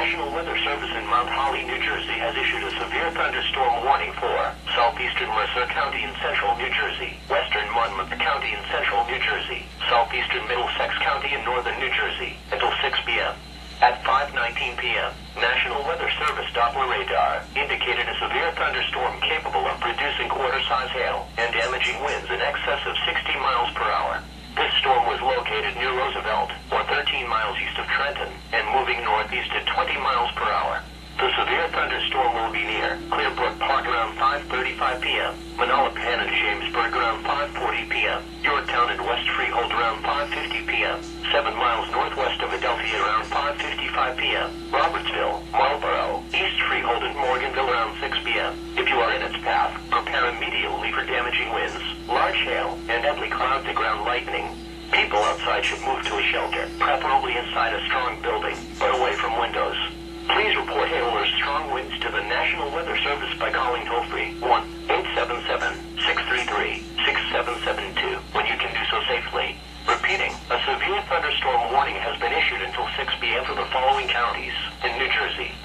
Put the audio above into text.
National Weather Service in Mount Holly, New Jersey has issued a severe thunderstorm warning for southeastern Mercer County in central New Jersey, western Monmouth County in central New Jersey, southeastern Middlesex County in northern New Jersey until 6 p.m. At 5:19 p.m., National Weather Service Doppler radar indicated a severe thunderstorm capable of producing quarter-size hail and damaging winds in excess of 60 miles per hour. This storm was located near Roosevelt, or 13 miles east of Trenton, and moving northeast at 20 miles per hour. The severe thunderstorm will be near Clearbrook Park around 5:35 p.m., Manalapan and Jamesburg around 5:40 p.m., Yorktown and West Freehold around 5:50 p.m., 7 miles northwest of Adelphia around 5:55 p.m., Robertsville, Marlborough, East Freehold and Morganville around 6 p.m. If you are in its path, prepare immediately for damaging winds, large hail, and deadly cloud-to-ground lightning. People outside should move to a shelter, preferably inside a strong building, but away from windows. Please report hail or strong winds to the National Weather Service by calling toll-free 1-877-633-6772 when you can do so safely. Repeating, a severe thunderstorm warning has been issued until 6 p.m. for the following counties in New Jersey: